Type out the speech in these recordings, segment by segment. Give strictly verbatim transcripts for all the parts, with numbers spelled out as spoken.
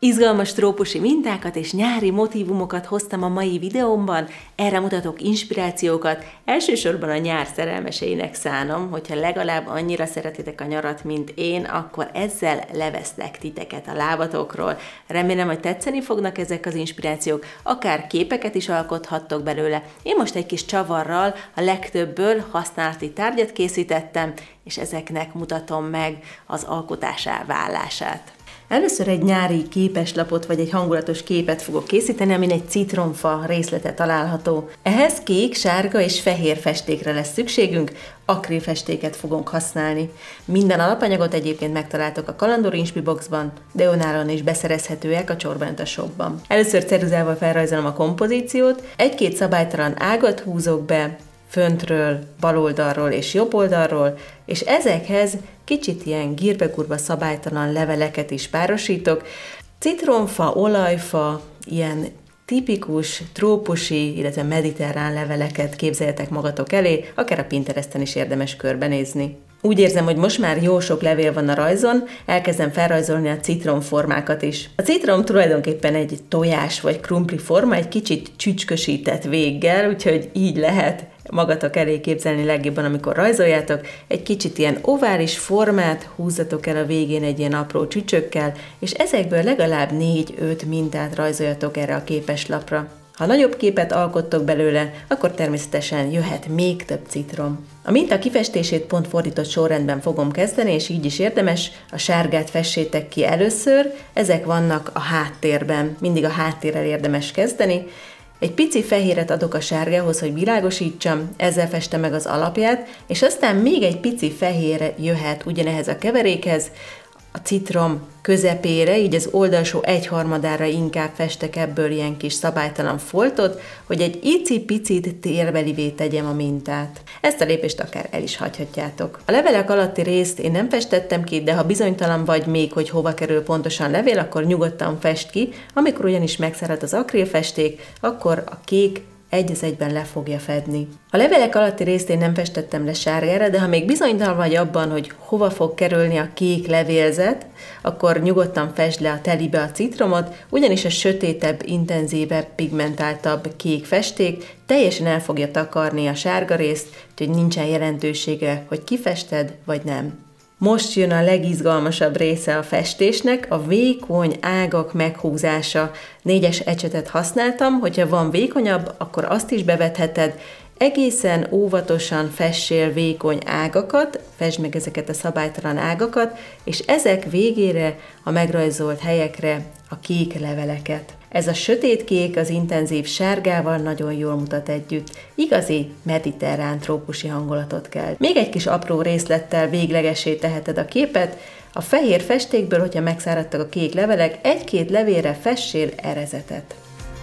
Izgalmas trópusi mintákat és nyári motívumokat hoztam a mai videómban, erre mutatok inspirációkat, elsősorban a nyár szerelmeseinek szánom, hogyha legalább annyira szeretitek a nyarat, mint én, akkor ezzel leveszlek titeket a lábatokról. Remélem, hogy tetszeni fognak ezek az inspirációk, akár képeket is alkothattok belőle. Én most egy kis csavarral a legtöbbből használati tárgyat készítettem, és ezeknek mutatom meg az alkotásá válását. Először egy nyári képeslapot vagy egy hangulatos képet fogok készíteni, amin egy citromfa részlete található. Ehhez kék, sárga és fehér festékre lesz szükségünk, akrilfestéket fogunk használni. Minden alapanyagot egyébként megtaláltok a Kalandor Inspiboxban, de önállóan is beszerezhetőek a Csorbánta Shopban. Először ceruzával felrajzolom a kompozíciót, egy-két szabálytalan ágat húzok be, föntről, bal oldalról és jobb oldalról, és ezekhez kicsit ilyen gírbe-gurba szabálytalan leveleket is párosítok. Citromfa, olajfa, ilyen tipikus, trópusi, illetve mediterrán leveleket képzeljetek magatok elé, akár a Pinteresten is érdemes körbenézni. Úgy érzem, hogy most már jó sok levél van a rajzon, elkezdem felrajzolni a citromformákat is. A citrom tulajdonképpen egy tojás vagy krumpli forma, egy kicsit csücskösített véggel, úgyhogy így lehet magatok elé képzelni legjobban, amikor rajzoljátok. Egy kicsit ilyen ovális formát húzzatok el a végén egy ilyen apró csücsökkel, és ezekből legalább négy-öt mintát rajzoljatok erre a képeslapra. Ha nagyobb képet alkottok belőle, akkor természetesen jöhet még több citrom. A minta kifestését pont fordított sorrendben fogom kezdeni, és így is érdemes, a sárgát fessétek ki először, ezek vannak a háttérben, mindig a háttérrel érdemes kezdeni. Egy pici fehéret adok a sárgához, hogy világosítsam, ezzel festem meg az alapját, és aztán még egy pici fehér jöhet ugyanehhez a keverékhez, a citrom közepére, így az oldalsó egyharmadára inkább festek ebből ilyen kis szabálytalan foltot, hogy egy icipicit térbelivé tegyem a mintát. Ezt a lépést akár el is hagyhatjátok. A levelek alatti részt én nem festettem ki, de ha bizonytalan vagy még, hogy hova kerül pontosan levél, akkor nyugodtan fest ki. Amikor ugyanis megszárad az akrilfesték, akkor a kék egy az egyben le fogja fedni. A levelek alatti részt én nem festettem le sárgára, de ha még bizonytalan vagy abban, hogy hova fog kerülni a kék levélzet, akkor nyugodtan fesd le a telibe a citromot, ugyanis a sötétebb, intenzívebb, pigmentáltabb kék festék teljesen el fogja takarni a sárga részt, úgyhogy nincsen jelentősége, hogy kifested vagy nem. Most jön a legizgalmasabb része a festésnek, a vékony ágak meghúzása. Négyes ecsetet használtam, hogyha van vékonyabb, akkor azt is bevetheted. Egészen óvatosan fessél vékony ágakat, fesd meg ezeket a szabálytalan ágakat, és ezek végére a megrajzolt helyekre a kék leveleket. Ez a sötét kék az intenzív sárgával nagyon jól mutat együtt. Igazi mediterrán trópusi hangulatot kell. Még egy kis apró részlettel véglegessé teheted a képet. A fehér festékből, hogyha megszáradtak a kék levelek, egy-két levélre fessél erezetet.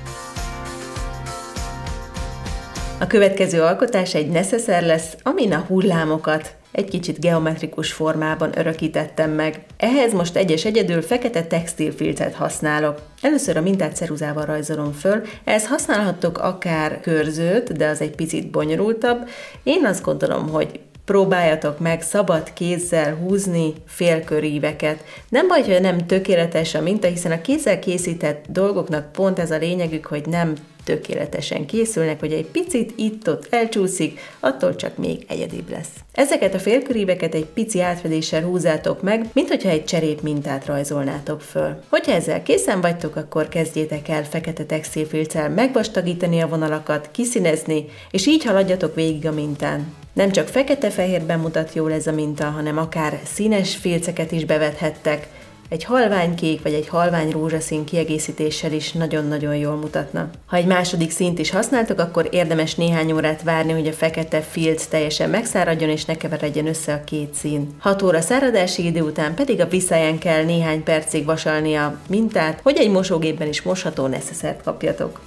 A következő alkotás egy neszeszer lesz, amin a hullámokat egy kicsit geometrikus formában örökítettem meg. Ehhez most egyes egyedül fekete textilfilcet használok. Először a mintát ceruzával rajzolom föl, ehhez használhattok akár körzőt, de az egy picit bonyolultabb. Én azt gondolom, hogy próbáljatok meg szabad kézzel húzni félköríveket. Nem baj, hogy nem tökéletes a minta, hiszen a kézzel készített dolgoknak pont ez a lényegük, hogy nem tökéletesen készülnek, hogy egy picit itt-ott elcsúszik, attól csak még egyedibb lesz. Ezeket a félköríveket egy pici átfedéssel húzzátok meg, mint hogyha egy cserép mintát rajzolnátok föl. Hogyha ezzel készen vagytok, akkor kezdjétek el fekete textilfilccel megvastagítani a vonalakat, kiszínezni, és így haladjatok végig a mintán. Nem csak fekete-fehérben mutat jól ez a minta, hanem akár színes filceket is bevethettek, egy halványkék vagy egy halvány rózsaszín kiegészítéssel is nagyon-nagyon jól mutatna. Ha egy második színt is használtok, akkor érdemes néhány órát várni, hogy a fekete filc teljesen megszáradjon és ne keveredjen össze a két szín. hat óra száradási idő után pedig a viszályán kell néhány percig vasalni a mintát, hogy egy mosógépben is mosható neszeszert kapjatok.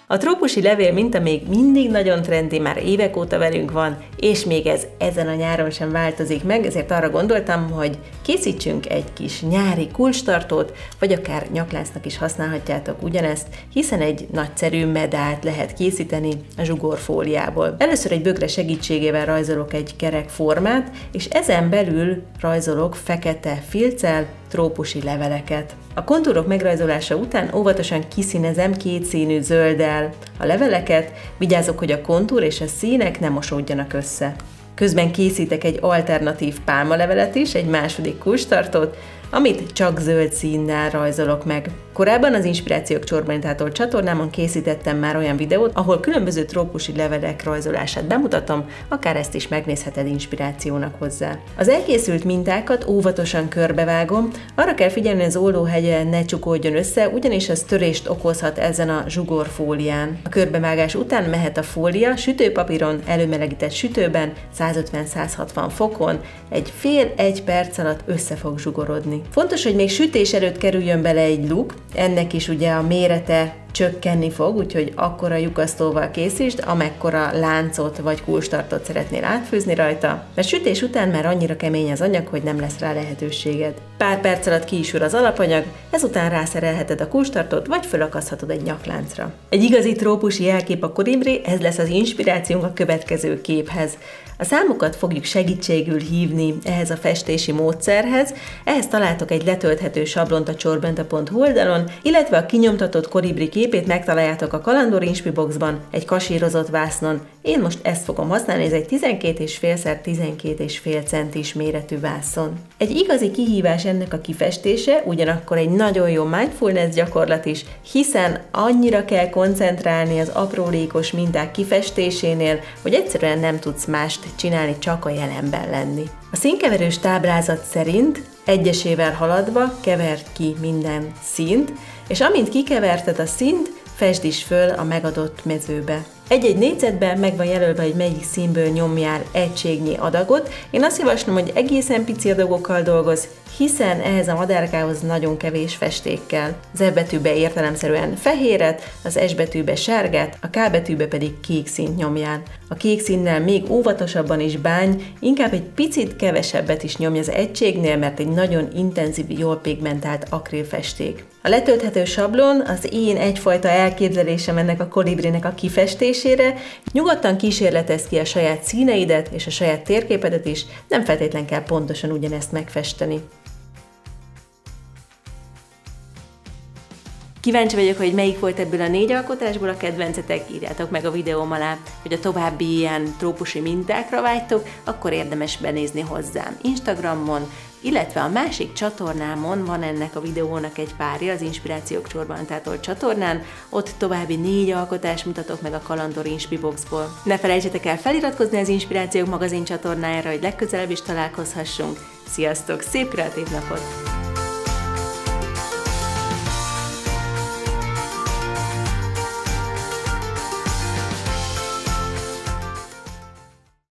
A trópusi levél minta még mindig nagyon trendi, már évek óta velünk van, és még ez ezen a nyáron sem változik meg, ezért arra gondoltam, hogy készítsünk egy kis nyári kulcstartót, vagy akár nyakláncnak is használhatjátok ugyanezt, hiszen egy nagyszerű medált lehet készíteni a zsugorfóliából. Először egy bögre segítségével rajzolok egy kerek formát, és ezen belül rajzolok fekete filccel trópusi leveleket. A kontúrok megrajzolása után óvatosan kiszínezem kétszínű zölddel a leveleket, vigyázok, hogy a kontúr és a színek ne mosódjanak össze. Közben készítek egy alternatív pálmalevelet is, egy második kulcstartót, amit csak zöld színnel rajzolok meg. Korábban az Inspirációk Csorbanitától csatornámon készítettem már olyan videót, ahol különböző trópusi levelek rajzolását bemutatom, akár ezt is megnézheted inspirációnak hozzá. Az elkészült mintákat óvatosan körbevágom, arra kell figyelni, hogy az ollóhegye ne csukódjon össze, ugyanis ez törést okozhat ezen a zsugorfólián. A körbevágás után mehet a fólia sütőpapíron, előmelegített sütőben, százötven-százhatvan fokon, egy fél-egy perc alatt össze fog zsugorodni. Fontos, hogy még sütés előtt kerüljön bele egy luk, ennek is ugye a mérete csökkenni fog, úgyhogy akkora lyukasztóval készítsd, amekkora láncot vagy kulcstartót szeretnél átfűzni rajta, mert sütés után már annyira kemény az anyag, hogy nem lesz rá lehetőséged. Pár perc alatt ki is ül az alapanyag, ezután rászerelheted a kulcstartót, vagy fölakaszthatod egy nyakláncra. Egy igazi trópusi jelkép a kolibri, ez lesz az inspirációnk a következő képhez. A számokat fogjuk segítségül hívni ehhez a festési módszerhez, ehhez találtok egy letölthető sablont a csorbanita pont hu oldalon, illetve a kinyomtatott kolibri képét megtaláljátok a Kalandor Inspiboxban, egy kasírozott vásznon. Én most ezt fogom használni, ez egy tizenkét és fél szer tizenkét és fél centis méretű vászon. Egy igazi kihívás ennek a kifestése, ugyanakkor egy nagyon jó mindfulness gyakorlat is, hiszen annyira kell koncentrálni az aprólékos minták kifestésénél, hogy egyszerűen nem tudsz mást csinálni, csak a jelenben lenni. A színkeverős táblázat szerint egyesével haladva keverd ki minden színt, és amint kikeverted a színt, fesd is föl a megadott mezőbe. Egy-egy négyzetben meg van jelölve, hogy melyik színből nyomjál egységnyi adagot. Én azt javaslom, hogy egészen pici adagokkal dolgozz, hiszen ehhez a madárkához nagyon kevés festék kell. Az E betűbe értelemszerűen fehéret, az S betűbe sárgát, a K betűbe pedig kék színt nyomjál. A kék színnel még óvatosabban is bánj, inkább egy picit kevesebbet is nyomj az egységnél, mert egy nagyon intenzív, jól pigmentált akrilfesték. A letölthető sablon az én egyfajta elképzelésem ennek a kolibrinek a kifestésére. Nyugodtan kísérletezd ki a saját színeidet és a saját térképedet is, nem feltétlenül kell pontosan ugyanezt megfesteni. Kíváncsi vagyok, hogy melyik volt ebből a négy alkotásból a kedvencetek, írjátok meg a videóm alá, hogy a további ilyen trópusi mintákra vágytok, akkor érdemes benézni hozzám Instagramon, illetve a másik csatornámon van ennek a videónak egy párja, az Inspirációk Csorbanitától csatornán, ott további négy alkotást mutatok meg a Kalandor Inspiboxból. Ne felejtsetek el feliratkozni az Inspirációk magazin csatornájára, hogy legközelebb is találkozhassunk. Sziasztok, szép kreatív napot!